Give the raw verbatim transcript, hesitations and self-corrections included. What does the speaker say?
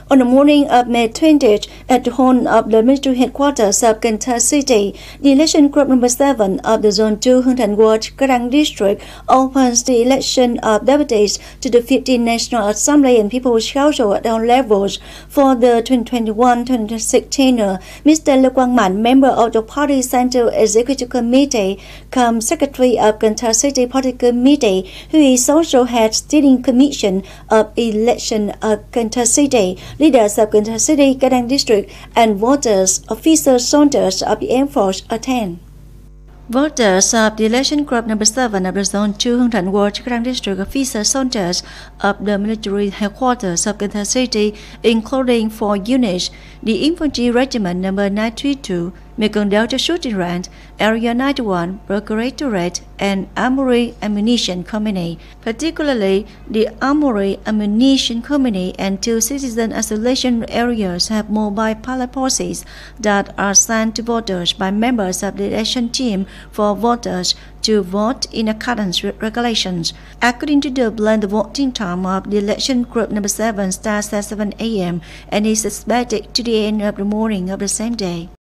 On the morning of May twentieth, at the hall of the military headquarters of Kentai City, the election group number seven of the Zone two Hương Thạnh Ward, Karang District opens the election of deputies to the fifteenth National Assembly and People's Council at all levels for the twenty twenty-one twenty twenty-six tenure. Mister Lê Quang Mạnh, member of the Party Central Executive Committee, cum Secretary of Kentai City Party Committee, who is also head steering commission of election of Kentai City, leaders of Kentai City, Karang District, and voters, officers, soldiers of the Air Force attend. Voters of the election group number seven of the Zone two Hương Thạnh Ward, Karang District, officers, soldiers of the military headquarters of Kentai City, including four units, the Infantry Regiment number nine thirty-two, Mekong Delta Shooting Range, Area ninety-one, Procuratorate, and Armory Ammunition Company, particularly the Armory Ammunition Company and two citizen isolation areas have mobile pilot forces that are sent to voters by members of the election team for voters to vote in accordance with regulations. According to the plan, the voting time of the election group number seven starts at seven A M and is expected to the end of the morning of the same day.